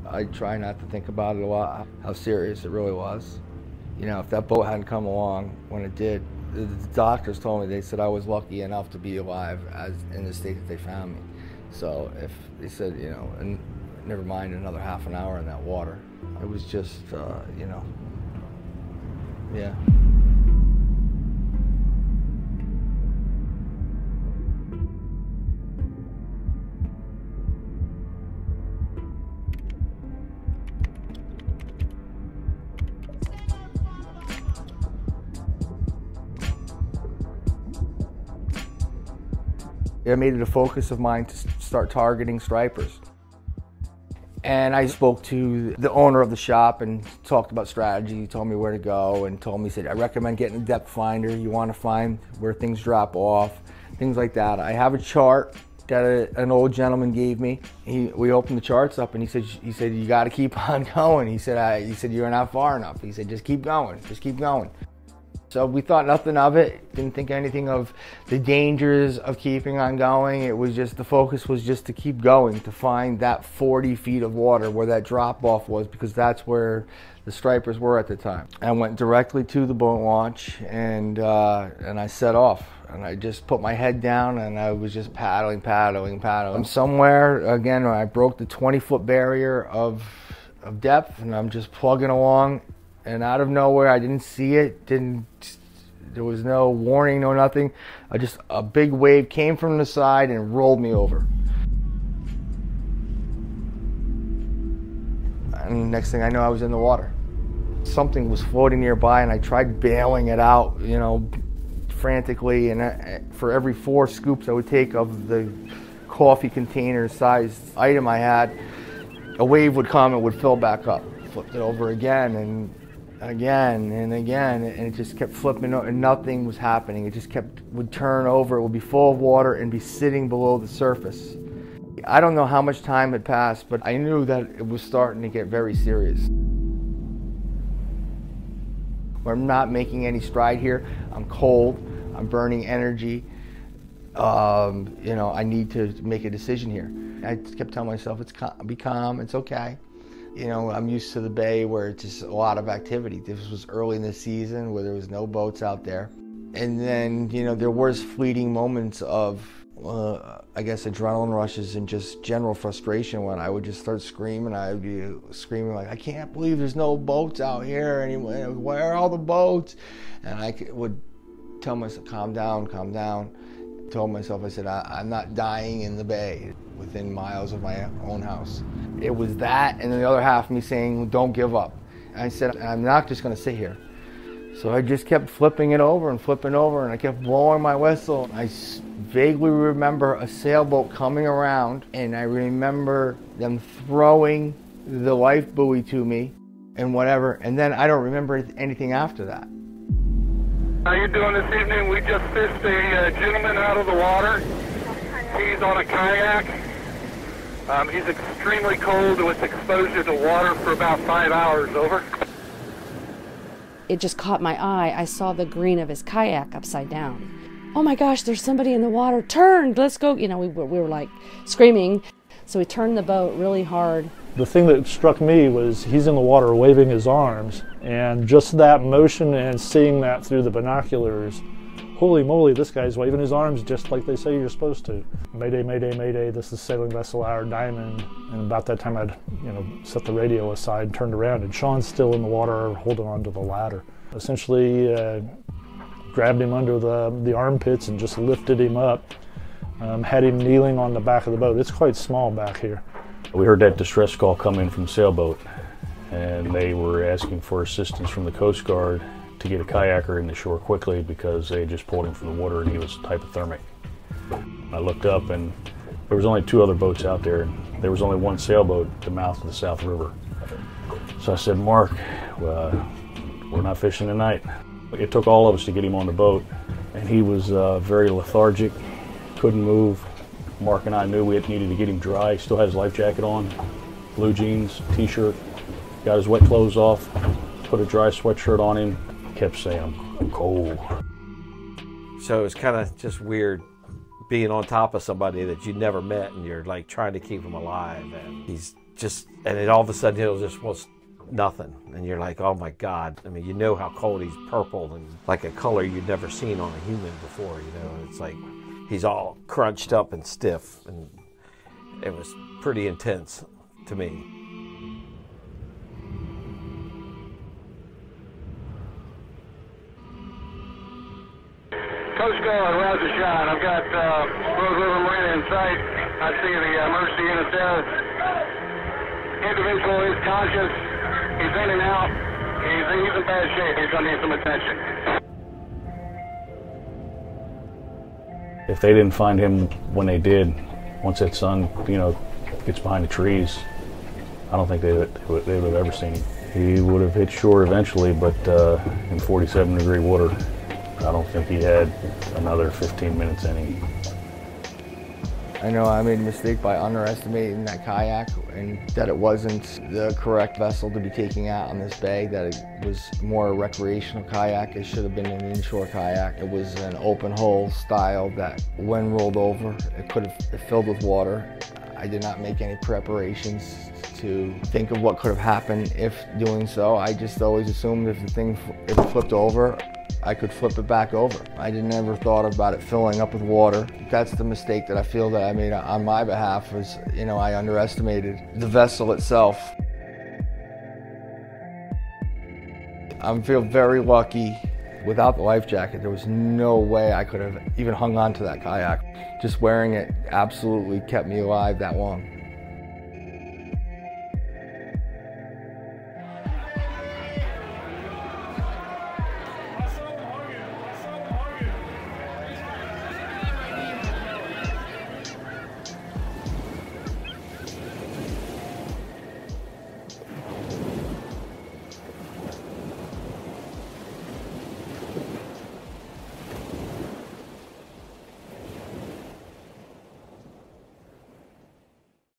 I try not to think about it a lot, how serious it really was. You know, if that boat hadn't come along when it did, the doctors told me, they said I was lucky enough to be alive as in the state that they found me. So if they said, you know, and never mind another half an hour in that water, it was just, you know, yeah. I made it a focus of mine to start targeting stripers. And I spoke to the owner of the shop and talked about strategy. He told me where to go and told me, he said, I recommend getting a depth finder. You want to find where things drop off, things like that. I have a chart that an old gentleman gave me. We opened the charts up and he said, you got to keep on going. He said, you're not far enough. He said, just keep going, just keep going. So we thought nothing of it, didn't think anything of the dangers of keeping on going. It was just, the focus was just to keep going, to find that 40 feet of water where that drop off was, because that's where the stripers were at the time. I went directly to the boat launch and I set off. And I just put my head down and I was just paddling. Somewhere, again, I broke the 20-foot barrier of depth and I'm just plugging along. And out of nowhere, I didn't see it, there was no warning, no nothing. A big wave came from the side and rolled me over. And next thing I know, I was in the water. Something was floating nearby and I tried bailing it out, you know, frantically. And for every 4 scoops I would take of the coffee container sized item I had, a wave would come and would fill back up. Flipped it over again and again, and it just kept flipping and nothing was happening. It just would turn over, it would be full of water and be sitting below the surface. I don't know how much time had passed, but I knew that it was starting to get very serious. I'm not making any stride here. I'm cold, I'm burning energy. You know, I need to make a decision here. I just kept telling myself, be calm, it's okay. You know, I'm used to the bay where it's just a lot of activity. This was early in the season where there was no boats out there. And then, you know, there was fleeting moments of, I guess, adrenaline rushes and just general frustration when I would just start screaming. I would be screaming like, I can't believe there's no boats out here anymore. Where are all the boats? And I would tell myself, calm down, calm down. Told myself, I said, I'm not dying in the bay within miles of my own house. It was that, and then the other half of me saying, don't give up. And I said, I'm not just going to sit here. So I just kept flipping it over and flipping over, and I kept blowing my whistle. I vaguely remember a sailboat coming around, and I remember them throwing the life buoy to me and whatever, and then I don't remember anything after that. How you doing this evening? We just fished a gentleman out of the water. He's on a kayak. He's extremely cold with exposure to water for about 5 hours. Over. It just caught my eye. I saw the green of his kayak upside down. Oh my gosh, there's somebody in the water. Turn, let's go. You know, we were like screaming. So we turned the boat really hard. The thing that struck me was he's in the water waving his arms, and just that motion and seeing that through the binoculars, holy moly, this guy's waving his arms just like they say you're supposed to. Mayday, mayday, mayday, this is sailing vessel our Diamond. And about that time I'd, you know, set the radio aside and turned around, and Sean's still in the water holding onto the ladder. Essentially grabbed him under the armpits and just lifted him up. Had him kneeling on the back of the boat. It's quite small back here. We heard that distress call come in from sailboat, and they were asking for assistance from the Coast Guard to get a kayaker in the shore quickly because they had just pulled him from the water and he was hypothermic. I looked up and there was only 2 other boats out there. There was only 1 sailboat at the mouth of the South River. So I said, Mark, we're not fishing tonight. It took all of us to get him on the boat, and he was very lethargic, couldn't move. Mark and I knew we needed to get him dry. He still had his life jacket on, blue jeans, t-shirt, got his wet clothes off, put a dry sweatshirt on him, kept saying, I'm cold. So it was kind of just weird being on top of somebody that you never met, and you're like trying to keep him alive, and he's and it all of a sudden it was nothing. And you're like, oh my God. I mean, you know how cold he's purple and like a color you've never seen on a human before, you know. It's like he's all crunched up and stiff, and it was pretty intense to me. Coast Guard, Roger Sean. I've got Rose River Marina in sight. I see the emergency unit there. Individual is conscious. He's in and out. He's in bad shape. He's going to need some attention. If they didn't find him when they did, once that sun, you know, gets behind the trees, I don't think they would have ever seen him. He would have hit shore eventually, but in 47-degree water, I don't think he had another 15 minutes in him. I know I made a mistake by underestimating that kayak, and that it wasn't the correct vessel to be taking out on this bay, that it was more a recreational kayak. It should have been an inshore kayak. It was an open hull style that when rolled over, it could have filled with water. I did not make any preparations to think of what could have happened if doing so. I just always assumed if it flipped over, I could flip it back over. I never thought about it filling up with water. That's the mistake that I feel that I made on my behalf, was, you know, I underestimated the vessel itself. I feel very lucky. Without the life jacket, there was no way I could have even hung on to that kayak. Just wearing it absolutely kept me alive that long.